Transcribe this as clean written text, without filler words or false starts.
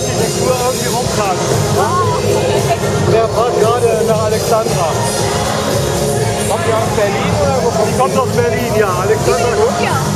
Architektur irgendwie rumtragen. Der fragt gerade nach Alexandra. Kommt die aus Berlin oder wo kommt die? Kommt aus Berlin, ja. Alexandra. Ja.